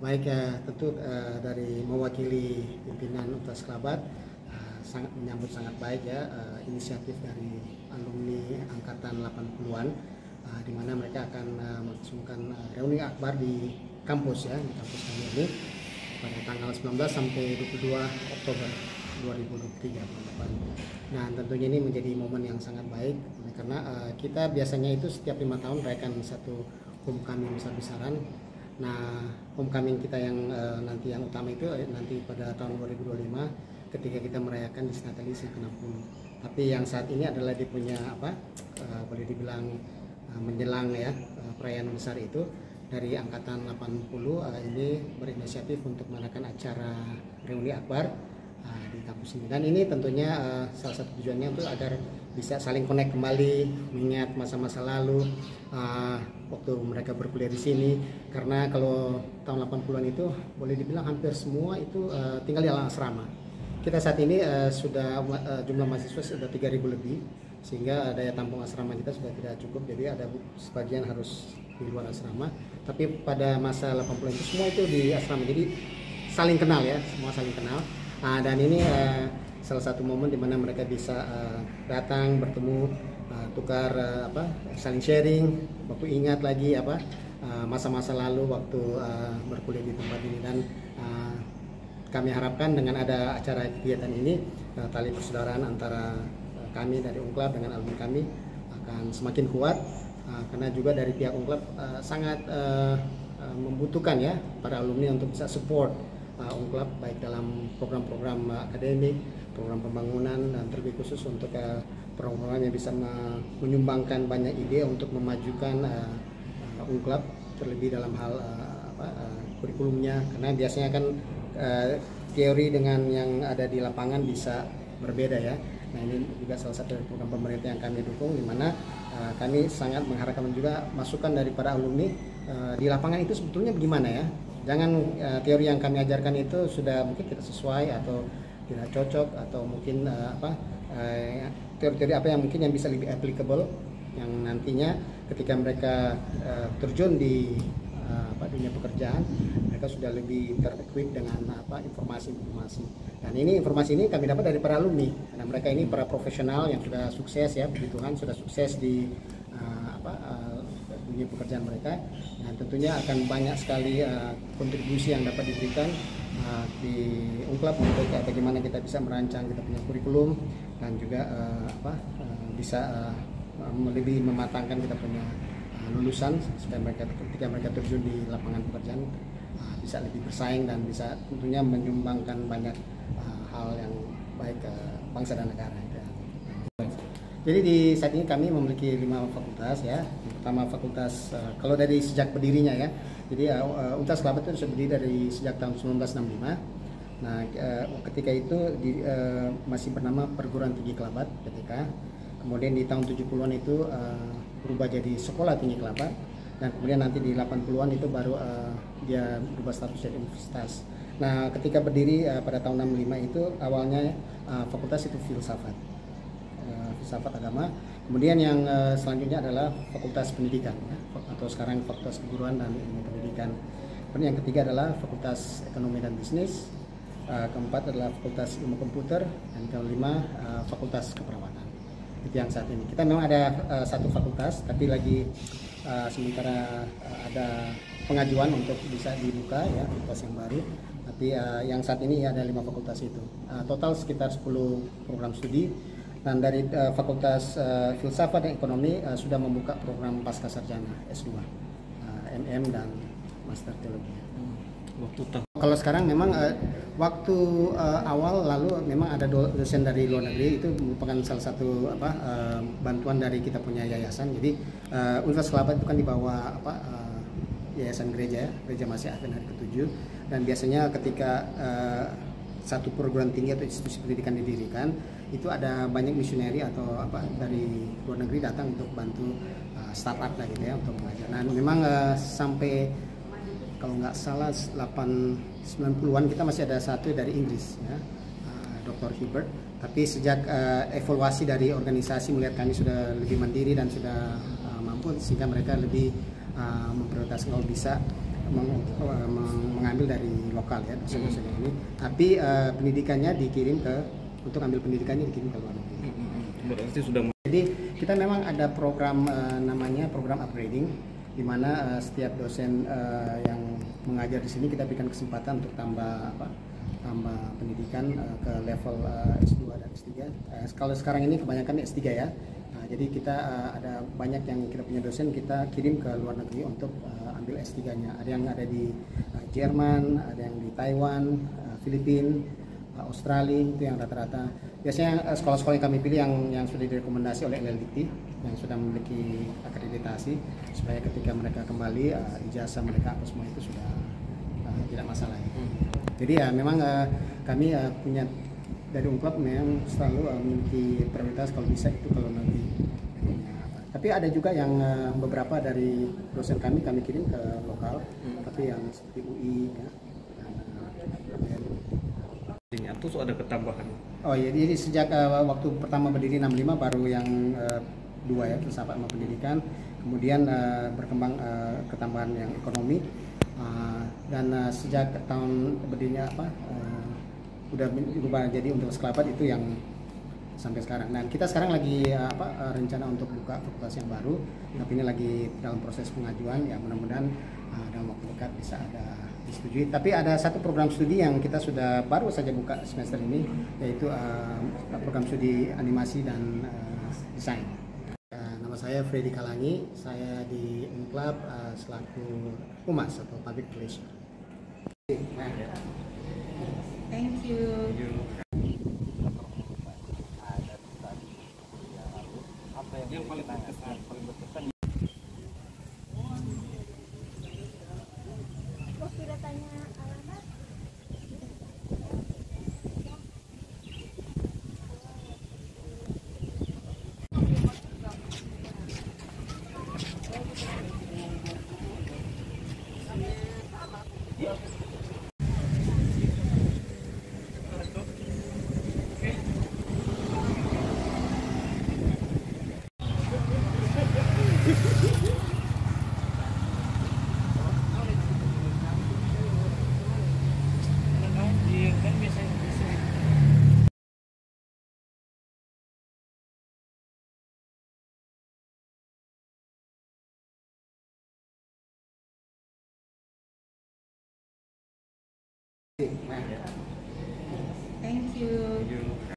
Baik ya, tentu dari mewakili pimpinan Universitas Kelabat sangat menyambut sangat baik ya inisiatif dari alumni angkatan 80-an di mana mereka akan melangsungkan reuni akbar di kampus ya, di kampus kami ini pada tanggal 19 sampai 22 Oktober 2023 depan. Nah, tentunya ini menjadi momen yang sangat baik karena kita biasanya itu setiap 5 tahun merayakan satu homecoming besar-besaran. Nah, homecoming kita yang nanti yang utama itu nanti pada tahun 2025 ketika kita merayakan Disnatalis yang ke-60. Tapi yang saat ini adalah dia punya boleh dibilang menjelang ya perayaan besar itu dari angkatan 80 ini berinisiatif untuk mengadakan acara reuni akbar di kampus ini. Dan ini tentunya salah satu tujuannya untuk agar bisa saling connect kembali, mengingat masa-masa lalu waktu mereka berkuliah di sini. Karena kalau tahun 80-an itu boleh dibilang hampir semua itu tinggal di alam asrama. Kita saat ini sudah jumlah mahasiswa sudah 3.000 lebih, sehingga daya tampung asrama kita sudah tidak cukup. Jadi ada sebagian harus di luar asrama. Tapi pada masa 80-an itu semua itu di asrama. Jadi saling kenal ya, semua saling kenal. Dan ini salah satu momen di mana mereka bisa datang bertemu, tukar saling sharing, waktu ingat lagi masa-masa lalu waktu berkuliah di tempat ini. Dan kami harapkan dengan ada acara kegiatan ini tali persaudaraan antara kami dari Unklab dengan alumni kami akan semakin kuat, karena juga dari pihak Unklab sangat membutuhkan ya para alumni untuk bisa support Unklab baik dalam program-program akademik, program pembangunan, dan terlebih khusus untuk program-program yang bisa menyumbangkan banyak ide untuk memajukan Unklab terlebih dalam hal kurikulumnya, karena biasanya kan teori dengan yang ada di lapangan bisa berbeda ya. Nah, ini juga salah satu program pemerintah yang kami dukung, di mana kami sangat mengharapkan juga masukan dari para alumni di lapangan itu sebetulnya bagaimana ya. Jangan teori yang kami ajarkan itu sudah mungkin tidak sesuai atau tidak cocok, atau mungkin teori-teori apa yang mungkin yang bisa lebih applicable, yang nantinya ketika mereka terjun di dunia pekerjaan mereka sudah lebih ter-equip dengan informasi-informasi. Dan ini informasi ini kami dapat dari para alumni, karena mereka ini para profesional yang sudah sukses ya, puji Tuhan sudah sukses di dunia pekerjaan mereka, dan tentunya akan banyak sekali kontribusi yang dapat diberikan di Unklab untuk bagaimana kita bisa merancang kita punya kurikulum, dan juga bisa lebih mematangkan kita punya lulusan supaya mereka ketika mereka terjun di lapangan pekerjaan bisa lebih bersaing dan bisa tentunya menyumbangkan banyak hal yang baik ke bangsa dan negara. Jadi di saat ini kami memiliki 5 fakultas ya. Yang pertama fakultas kalau dari sejak berdirinya ya. Jadi Universitas Kelabat itu sudah berdiri dari sejak tahun 1965. Nah, ketika itu masih bernama Perguruan Tinggi Kelabat (PTK). Kemudian di tahun 70-an itu berubah jadi Sekolah Tinggi Kelabat, dan kemudian nanti di 80-an itu baru dia berubah status jadi universitas. Nah, ketika berdiri pada tahun 65 itu awalnya fakultas itu filsafat agama. Kemudian yang selanjutnya adalah fakultas pendidikan ya, atau sekarang fakultas keguruan dan ilmu pendidikan. Kemudian yang ketiga adalah fakultas ekonomi dan bisnis. Keempat adalah fakultas ilmu komputer, dan kelima fakultas keperawatan. Itu yang saat ini. Kita memang ada satu fakultas, tapi lagi sementara ada pengajuan untuk bisa dibuka ya, fakultas yang baru. Tapi yang saat ini ada 5 fakultas itu. Total sekitar 10 program studi. Dan dari fakultas filsafat dan ekonomi sudah membuka program pasca sarjana S2, MM dan master teologi. Kalau sekarang memang waktu awal lalu memang ada dosen dari luar negeri, itu merupakan salah satu bantuan dari kita punya yayasan. Jadi Universitas Kelabat itu kan di bawah yayasan gereja Masih Advent hari ke-7, dan biasanya ketika satu perguruan tinggi atau institusi pendidikan didirikan, itu ada banyak misioneri atau dari luar negeri datang untuk bantu startup lah gitu ya, untuk mengajar. Nah, memang sampai kalau nggak salah 90-an kita masih ada satu dari Inggris ya, Dr. Hubert. Tapi sejak evaluasi dari organisasi melihat kami sudah lebih mandiri dan sudah mampu, sehingga mereka lebih memprioritaskan kalau bisa mengambil ambil dari lokal ya dosen-dosennya ini, tapi pendidikannya dikirim untuk ambil pendidikannya dikirim ke luar negeri. Berarti sudah. Jadi kita memang ada program namanya program upgrading, di mana setiap dosen yang mengajar di sini kita berikan kesempatan untuk tambah pendidikan ke level S2 dan S3. Kalau sekarang ini kebanyakan S3 ya. Jadi kita ada banyak yang kita punya dosen kita kirim ke luar negeri untuk ambil S3-nya. Ada yang ada di Jerman, ada yang di Taiwan, Filipina, Australia, itu yang rata-rata. Biasanya sekolah-sekolah yang kami pilih yang sudah direkomendasi oleh LLDT, yang sudah memiliki akreditasi, supaya ketika mereka kembali ijazah mereka apa semua itu sudah tidak masalah. Jadi ya memang kami punya dari UNCLOS memang selalu memiliki prioritas kalau bisa itu kalau nanti. Tapi ada juga yang beberapa dari dosen kami kirim ke lokal, tapi yang seperti UI ya. Atau ada ketambahan? Oh iya, jadi sejak waktu pertama berdiri 65 baru yang 2 ya, filsafat sama pendidikan, kemudian berkembang ketambahan yang ekonomi, dan sejak tahun berdirinya udah berubah jadi untuk Kelabat itu yang sampai sekarang. Dan kita sekarang lagi rencana untuk buka fakultas yang baru, tapi ini lagi dalam proses pengajuan, ya mudah-mudahan dalam waktu dekat bisa ada disetujui. Tapi ada satu program studi yang kita sudah baru saja buka semester ini, yaitu program studi animasi dan desain. Nama saya Freddy Kalangi, saya di UNCLOS selaku Humas atau Public Relation. Thank you. Yang paling berkesan. Sudah tanya alamat? Thank you.